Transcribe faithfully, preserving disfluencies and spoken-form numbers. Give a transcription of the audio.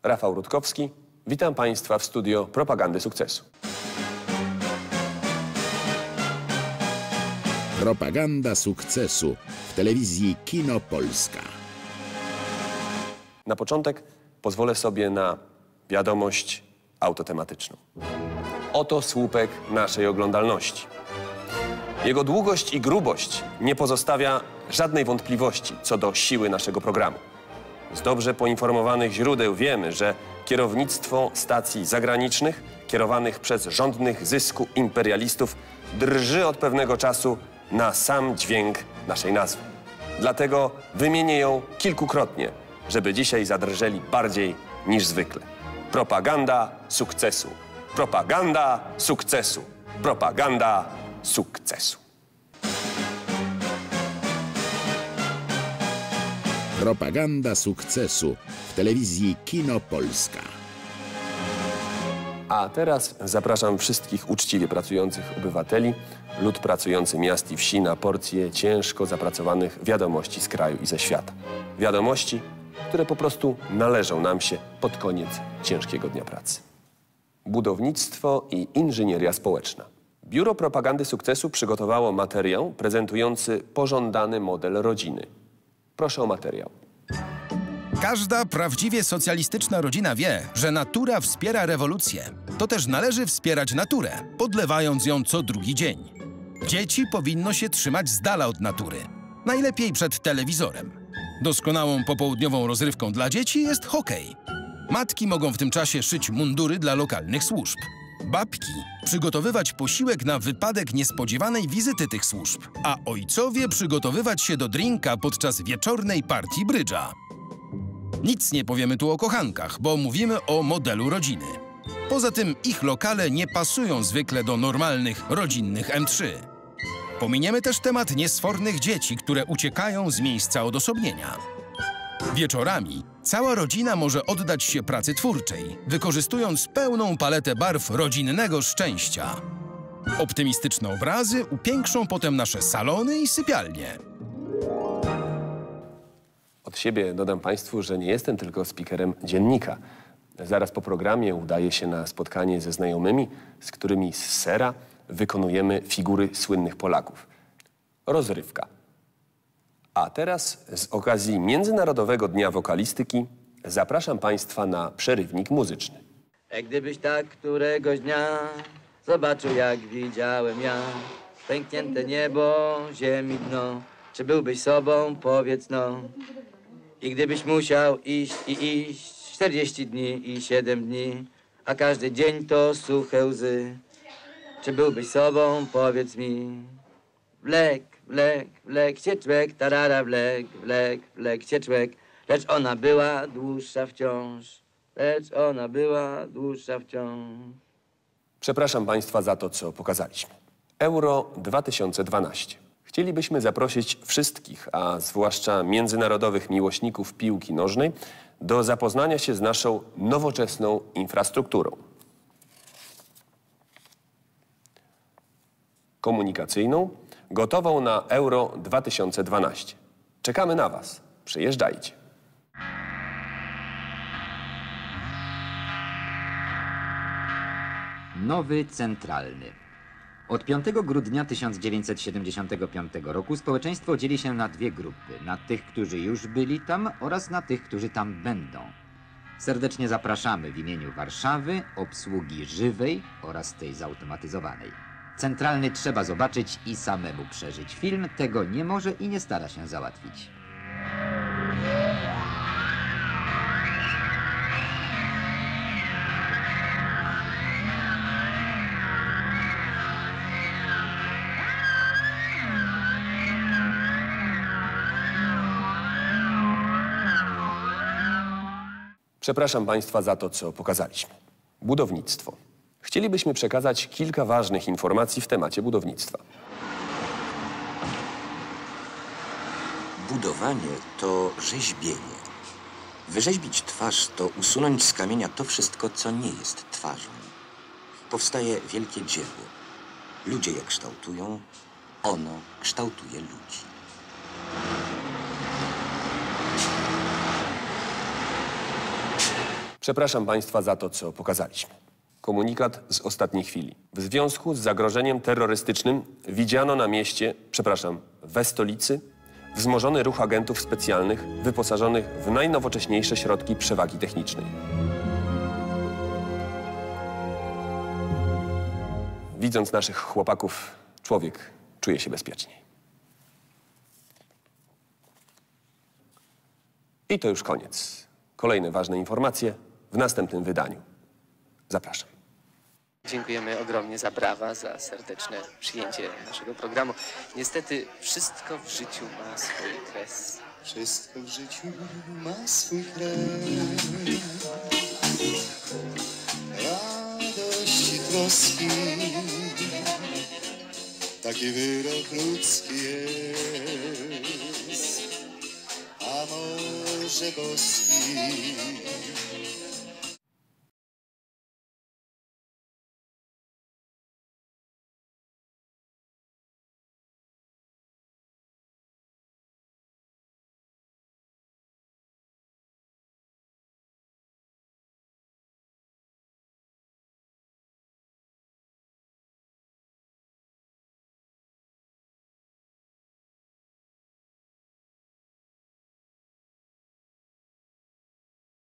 Rafał Rutkowski, witam Państwa w studio Propagandy Sukcesu. Propaganda Sukcesu w telewizji Kino Polska. Na początek pozwolę sobie na wiadomość autotematyczną. Oto słupek naszej oglądalności. Jego długość i grubość nie pozostawia żadnej wątpliwości co do siły naszego programu. Z dobrze poinformowanych źródeł wiemy, że kierownictwo stacji zagranicznych, kierowanych przez żądnych zysku imperialistów, drży od pewnego czasu na sam dźwięk naszej nazwy. Dlatego wymienię ją kilkukrotnie, żeby dzisiaj zadrżeli bardziej niż zwykle. Propaganda sukcesu. Propaganda sukcesu. Propaganda sukcesu. Propaganda Sukcesu w telewizji Kino Polska. A teraz zapraszam wszystkich uczciwie pracujących obywateli, lud pracujący miast i wsi na porcję ciężko zapracowanych wiadomości z kraju i ze świata. Wiadomości, które po prostu należą nam się pod koniec ciężkiego dnia pracy. Budownictwo i inżynieria społeczna. Biuro Propagandy Sukcesu przygotowało materiał prezentujący pożądany model rodziny. Proszę o materiał. Każda prawdziwie socjalistyczna rodzina wie, że natura wspiera rewolucję. To też należy wspierać naturę, podlewając ją co drugi dzień. Dzieci powinno się trzymać z dala od natury. Najlepiej przed telewizorem. Doskonałą popołudniową rozrywką dla dzieci jest hokej. Matki mogą w tym czasie szyć mundury dla lokalnych służb. Babki przygotowywać posiłek na wypadek niespodziewanej wizyty tych służb, a ojcowie przygotowywać się do drinka podczas wieczornej partii brydża. Nic nie powiemy tu o kochankach, bo mówimy o modelu rodziny. Poza tym ich lokale nie pasują zwykle do normalnych, rodzinnych M trzy. Pominiemy też temat niesfornych dzieci, które uciekają z miejsca odosobnienia. Wieczorami cała rodzina może oddać się pracy twórczej, wykorzystując pełną paletę barw rodzinnego szczęścia. Optymistyczne obrazy upiększą potem nasze salony i sypialnie. Od siebie dodam Państwu, że nie jestem tylko speakerem dziennika. Zaraz po programie udaję się na spotkanie ze znajomymi, z którymi z sera wykonujemy figury słynnych Polaków. Rozrywka. A teraz z okazji Międzynarodowego Dnia Wokalistyki zapraszam Państwa na przerywnik muzyczny. E gdybyś tak któregoś dnia zobaczył, jak widziałem ja, pęknięte niebo, ziemi dno, czy byłbyś sobą, powiedz no. I gdybyś musiał iść i iść czterdzieści dni i siedem dni, a każdy dzień to suche łzy, czy byłbyś sobą, powiedz mi. Wlek, wlek, wlek się człek, tarara, wlek, wlek, wlek się człek, lecz ona była dłuższa wciąż, lecz ona była dłuższa wciąż. Przepraszam Państwa za to, co pokazaliśmy. Euro dwa tysiące dwanaście. Chcielibyśmy zaprosić wszystkich, a zwłaszcza międzynarodowych miłośników piłki nożnej, do zapoznania się z naszą nowoczesną infrastrukturą komunikacyjną, gotową na Euro dwa tysiące dwanaście. Czekamy na Was. Przyjeżdżajcie. Nowy Centralny. Od piątego grudnia tysiąc dziewięćset siedemdziesiątego piątego roku społeczeństwo dzieli się na dwie grupy. Na tych, którzy już byli tam oraz na tych, którzy tam będą. Serdecznie zapraszamy w imieniu Warszawy, obsługi żywej oraz tej zautomatyzowanej. Centralny trzeba zobaczyć i samemu przeżyć. Film tego nie może i nie stara się załatwić. Przepraszam Państwa za to, co pokazaliśmy. Budownictwo. Chcielibyśmy przekazać kilka ważnych informacji w temacie budownictwa. Budowanie to rzeźbienie. Wyrzeźbić twarz to usunąć z kamienia to wszystko, co nie jest twarzą. Powstaje wielkie dzieło. Ludzie je kształtują, ono kształtuje ludzi. Przepraszam Państwa za to, co pokazaliśmy. Komunikat z ostatniej chwili. W związku z zagrożeniem terrorystycznym widziano na mieście, przepraszam, we stolicy, wzmożony ruch agentów specjalnych wyposażonych w najnowocześniejsze środki przewagi technicznej. Widząc naszych chłopaków, człowiek czuje się bezpieczniej. I to już koniec. Kolejne ważne informacje w następnym wydaniu. Zapraszam. Dziękujemy ogromnie za brawa, za serdeczne przyjęcie naszego programu. Niestety wszystko w życiu ma swój kres. Wszystko w życiu ma swój kres. Radości, troski, taki wyrok ludzki jest, a może boski.